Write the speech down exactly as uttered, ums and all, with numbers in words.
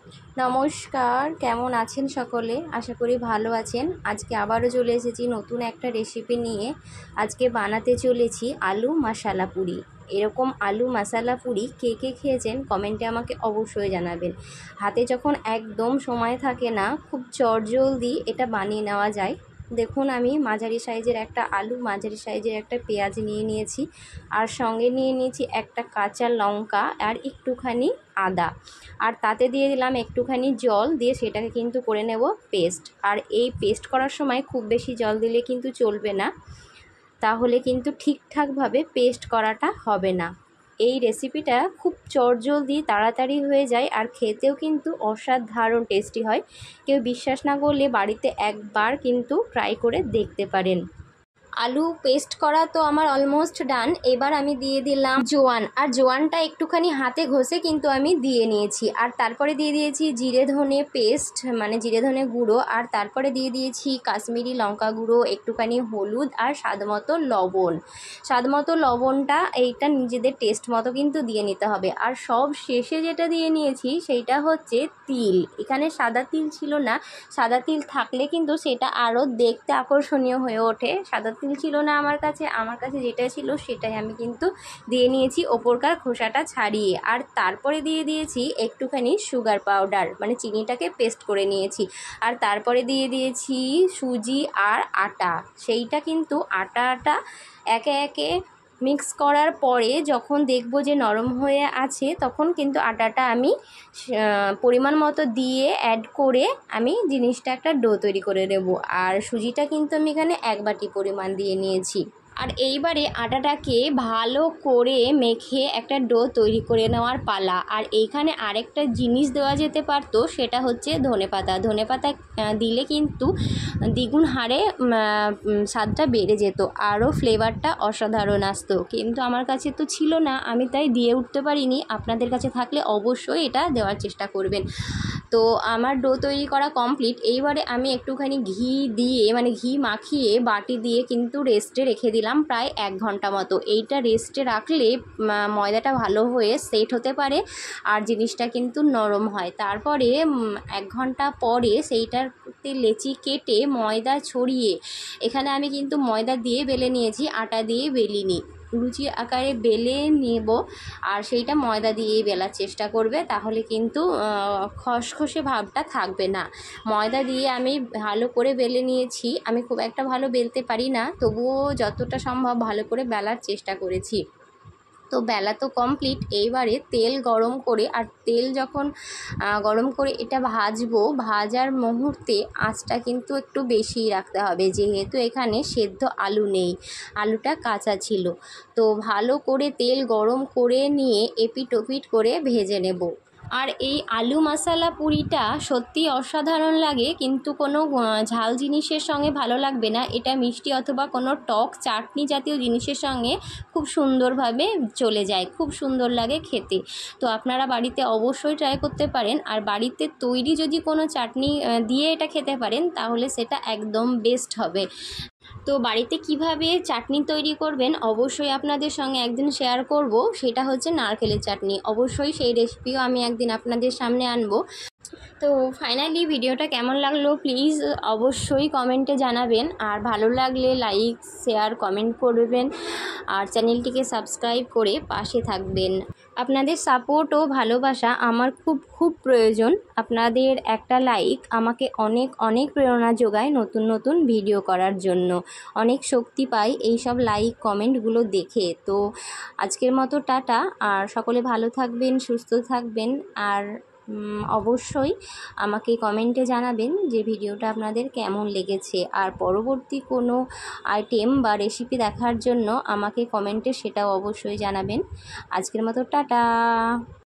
নমস্কার, কেমন আছেন সকলে? আশা করি ভালো আছেন। আজকে আবারও চলে এসেছি নতুন একটা রেসিপি নিয়ে। আজকে বানাতে চলেছি আলু মশালা পুরি। এরকম আলু মশালা পুরি কে কে খেয়েছেন কমেন্টে আমাকে অবশ্যই জানাবেন। হাতে যখন একদম সময় থাকে না, খুব চটজলদি এটা বানিয়ে নেওয়া যায়। দেখুন, আমি মাঝারি সাইজের একটা আলু, মাঝারি সাইজের একটা পেঁয়াজ নিয়ে নিয়েছি, আর সঙ্গে নিয়ে নিয়েছি একটা কাঁচা লঙ্কা আর একটুখানি আদা, আর তাতে দিয়ে দিলাম একটুখানি জল, দিয়ে সেটাকে কিন্তু করে নেব পেস্ট। আর এই পেস্ট করার সময় খুব বেশি জল দিলে কিন্তু চলবে না, তাহলে কিন্তু ঠিকঠাকভাবে পেস্ট করাটা হবে না। এই রেসিপিটা খুব চটজলদি তাড়াতাড়ি হয়ে যায়, আর খেতেও কিন্তু অসাধারণ টেস্টি হয়। কেউ বিশ্বাস না করলে বাড়িতে একবার কিন্তু ট্রাই করে দেখতে পারেন। আলু পেস্ট করা তো আমার অলমোস্ট ডান। এবার আমি দিয়ে দিলাম জোয়ান, আর জোয়ানটা একটুখানি হাতে ঘষে কিন্তু আমি দিয়ে নিয়েছি। আর তারপরে দিয়ে দিয়েছি জিরে ধনে পেস্ট, মানে জিরে ধনে গুঁড়ো, আর তারপরে দিয়ে দিয়েছি কাশ্মীরি লঙ্কা গুঁড়ো, একটুখানি হলুদ, আর স্বাদ মতো লবণ। স্বাদ মতো লবণটা এইটা নিজেদের টেস্ট মতো কিন্তু দিয়ে নিতে হবে। আর সব শেষে যেটা দিয়ে নিয়েছি সেইটা হচ্ছে তিল। এখানে সাদা তিল ছিল না, সাদা তিল থাকলে কিন্তু সেটা আরও দেখতে আকর্ষণীয় হয়ে ওঠে। সাদা তিল ছিল না আমার কাছে, আমার কাছে যেটা ছিল সেটাই আমি কিন্তু দিয়ে নিয়েছি ওপরকার খোসাটা ছাড়িয়ে। আর তারপরে দিয়ে দিয়েছি একটুখানি সুগার পাউডার, মানে চিনিটাকে পেস্ট করে নিয়েছি। আর তারপরে দিয়ে দিয়েছি সুজি আর আটা। সেইটা কিন্তু আটাটা একে একে মিক্স করার পরে যখন দেখব যে নরম হয়ে আছে, তখন কিন্তু আটাটা আমি পরিমাণ মতো দিয়ে অ্যাড করে আমি জিনিসটা একটা ডো তৈরি করে নেব। আর সুজিটা কিন্তু আমি এখানে এক বাটি পরিমাণ দিয়ে নিয়েছি। আর এইবারে আটাটাকে ভালো করে মেখে একটা ডো তৈরি করে নেওয়ার পালা। আর এইখানে আরেকটা জিনিস দেওয়া যেতে পারতো, সেটা হচ্ছে ধনেপাতা। ধনেপাতা দিলে কিন্তু দ্বিগুণ হারে স্বাদটা বেড়ে যেত, আরও ফ্লেভারটা অসাধারণ আসতো। কিন্তু আমার কাছে তো ছিল না, আমি তাই দিয়ে উঠতে পারিনি। আপনাদের কাছে থাকলে অবশ্যই এটা দেওয়ার চেষ্টা করবেন। তো আমার ডো তৈরি করা কমপ্লিট। এইবারে আমি একটুখানি ঘি দিয়ে, মানে ঘি মাখিয়ে বাটি দিয়ে কিন্তু রেস্টে রেখে দিলাম প্রায় এক ঘন্টা মতো। এইটা রেস্টে রাখলে ময়দাটা ভালো হয়ে সেট হতে পারে, আর জিনিসটা কিন্তু নরম হয়। তারপরে এক ঘন্টা পরে সেইটাতে লেচি কেটে ময়দা ছড়িয়ে, এখানে আমি কিন্তু ময়দা দিয়ে বেলে নিয়েছি, আটা দিয়ে বেলিনি। লুচি আকারে বেলে নেব, আর সেইটা ময়দা দিয়েই বেলার চেষ্টা করবে, তাহলে কিন্তু খসখসে ভাবটা থাকবে না। ময়দা দিয়ে আমি ভালো করে বেলে নিয়েছি। আমি খুব একটা ভালো বেলতে পারি না, তবুও যতটা সম্ভব ভালো করে বেলার চেষ্টা করেছি। তো বেলা তো কমপ্লিট। এইবারে তেল গরম করে, আর তেল যখন গরম করে এটা ভাজবো, ভাজার মুহূর্তে আঁচটা কিন্তু একটু বেশিই রাখতে হবে, যেহেতু এখানে সেদ্ধ আলু নেই, আলুটা কাঁচা ছিল। তো ভালো করে তেল গরম করে নিয়ে এপিট ওপিট করে ভেজে নেব। আর এই আলু মশালা পুরিটা সত্যি অসাধারণ লাগে, কিন্তু কোনো ঝাল জিনিসের সঙ্গে ভালো লাগবে না। এটা মিষ্টি অথবা কোনো টক চাটনি জাতীয় জিনিসের সঙ্গে খুব সুন্দরভাবে চলে যায়, খুব সুন্দর লাগে খেতে। তো আপনারা বাড়িতে অবশ্যই ট্রাই করতে পারেন। আর বাড়িতে তৈরি যদি কোনো চাটনি দিয়ে এটা খেতে পারেন, তাহলে সেটা একদম বেস্ট হবে। তো বাড়িতে কিভাবে চাটনি তৈরি করবেন অবশ্যই আপনাদের সঙ্গে একদিন শেয়ার করব। সেটা হচ্ছে নারকেলের চাটনি। অবশ্যই সেই রেসিপিও আমি একদিন আপনাদের সামনে আনবো। তো ফাইনালি ভিডিওটা কেমন লাগলো প্লিজ অবশ্যই কমেন্টে জানাবেন। আর ভালো লাগলে লাইক শেয়ার কমেন্ট করবেন, আর চ্যানেলটিকে সাবস্ক্রাইব করে পাশে থাকবেন। আপনাদের সাপোর্ট ও ভালোবাসা আমার খুব খুব প্রয়োজন। আপনাদের একটা লাইক আমাকে অনেক অনেক প্রেরণা যোগায় নতুন নতুন ভিডিও করার জন্য। অনেক শক্তি পাই এই সব লাইক কমেন্টগুলো দেখে। তো আজকের মতো টাটা, আর সকলে ভালো থাকবেন, সুস্থ থাকবেন। আর অবশ্যই আমাকে কমেন্টে জানাবেন যে ভিডিওটা আপনাদের কেমন লেগেছে। আর পরবর্তী কোনো আইটেম বা রেসিপি দেখার জন্য আমাকে কমেন্টে সেটাও অবশ্যই জানাবেন। আজকের মতো টাটা।